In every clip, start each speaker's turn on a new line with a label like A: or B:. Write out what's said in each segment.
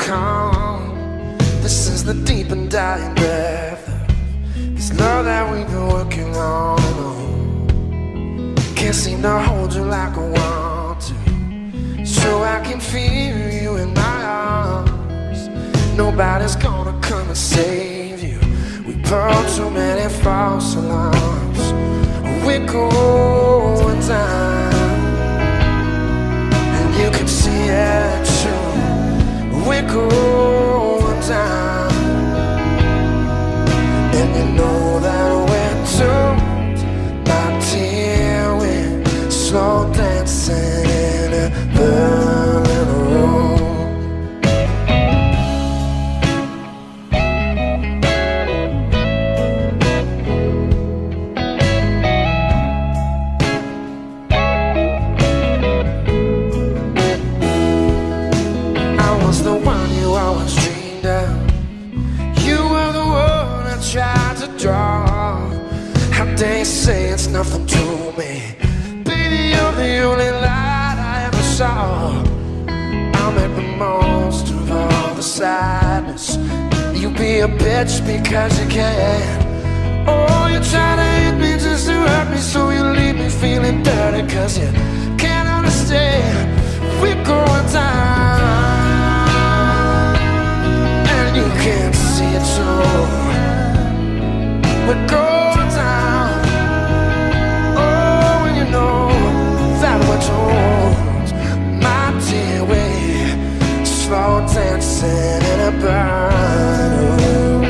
A: come. This is the deep and dying breath of this love that we've been working on and on. Can't seem to hold you like I want to, so I can feel you in my arms. Nobody's gonna come and save you. We burned too many false alarms. We're going down, and you can see it too. We're going down, and you know that we're doomed. My dear, we're slow dancing in a burning room. The one you always dreamed of. You were the one I tried to draw. How dare you say it's nothing to me? Baby, you're the only light I ever saw. I'll make the most of all the sadness. You be a bitch because you can. Oh, you try to hit me just to hurt me, so you leave me feeling dirty cause you can't understand. We're going down, you can't see it too. We're going down. Oh, and you know that we're told. My dear, we're slow dancing in a burning room.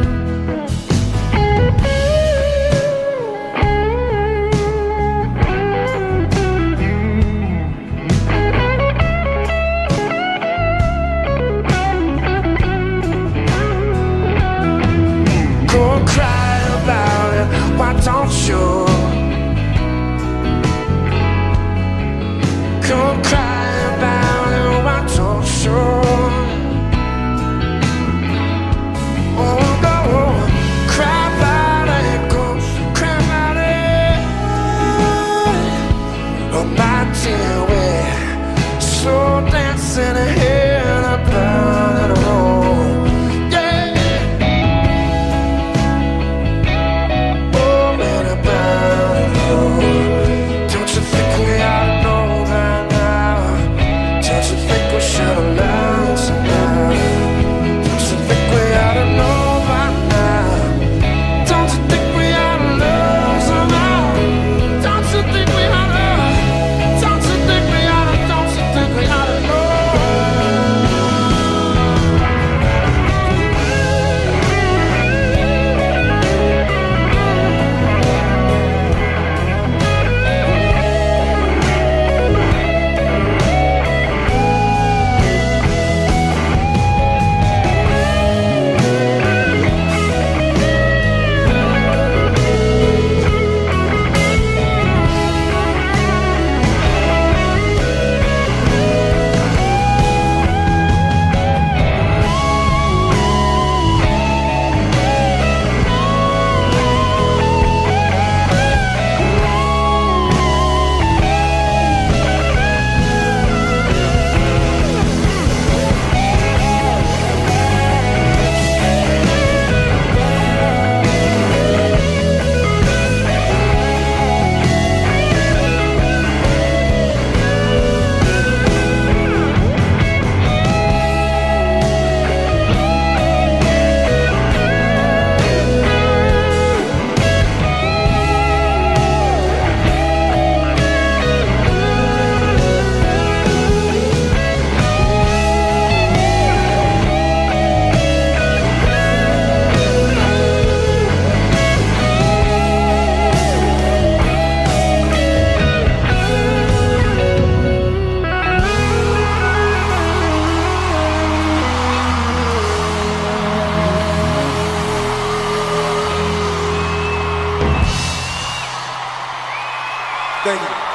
A: Why don't you go cry about it? Why don't you? Oh, go cry about it, go cry about it. Oh, my dear, we're slow dancing here in a burning room.
B: Thank you.